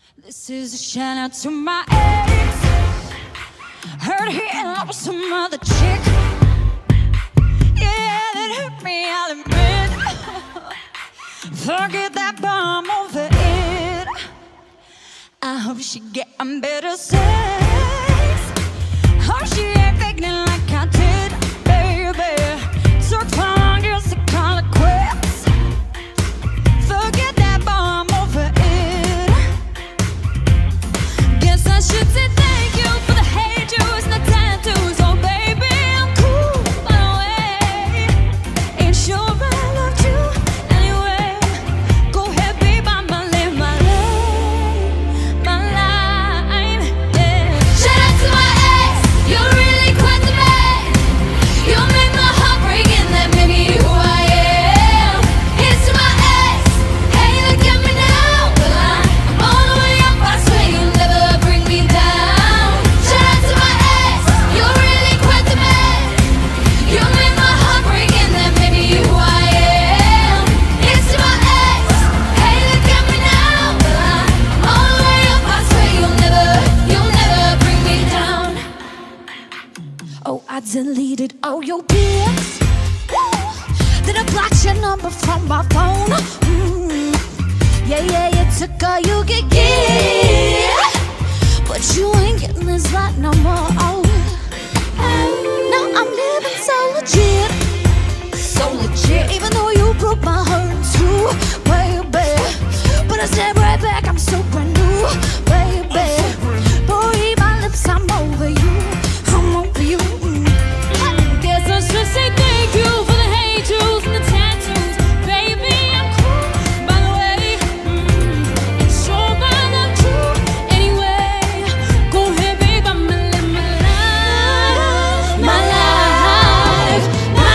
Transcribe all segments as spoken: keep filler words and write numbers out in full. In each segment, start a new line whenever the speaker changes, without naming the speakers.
This is a shout out to my ex. Heard he in love with some other chick. Yeah, that hurt me, I'll admit. Forget that bomb over it. I hope she getting better sex. Hope she ain't faking like I did, baby. Took so long just to call it quits. Forget that bomb over it. Guess I should say thank you for the hate juice and the tattoos. Oh baby, I'm cool by the way. Ain't sure I loved you anyway. Go ahead, babe, I'ma live my life, my life, yeah. Shout out to my ex, you're really quite the man. You made my heart break and that made me who I am. Here's to my ex, hey look at me now. Well I'm all the way up, I swear you'll never bring me down. Shout out to my ex, you're really quite the man. You made my heart break and that made me who I am. Here's to my ex, hey look at me now. Well I'm all the way up, I swear you'll never, you'll never bring me down. Oh, I deleted all your pics. Then I blocked your number from my phone. Mm. Yeah, yeah, you took all you could get, but you ain't getting this right no more. Oh, now I'm living so legit, so legit. Even though you broke my heart in two, baby, but I step right back. I'm so brand new, baby. Boy, my lips, I'm over you. I'm over you. Guess I should say thank you for the hate juice and the tattoos. Baby, I'm cool, by the way. Mm, Ain't sure I loved you anyway. Go ahead, babe, I'ma live my life, my life, my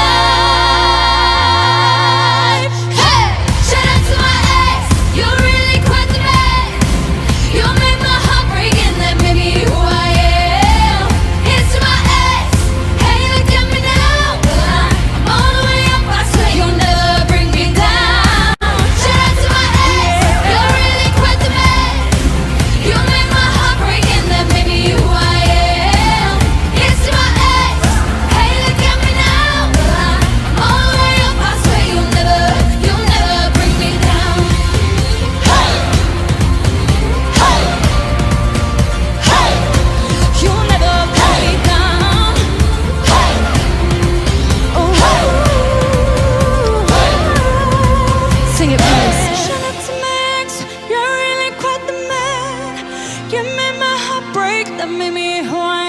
life. Hey, shout out to my ex, you're really quite the man. You made my heart break and that made me who I am. Here's to my ex, hey look at me now. Well I'm all the way up, I swear you'll never bring me down. Shout out to my ex, you're really quite the man. You made my heart break and that made me who I am. Here's to my ex, hey look at me now. Well I'm all the way up, I swear you'll never, you'll never bring me down. Hey, hey, hey, you'll never bring me down. Hey, oh, sing it, please. Shout out to Max, you're really quite the man. You made my heart break, that made me who I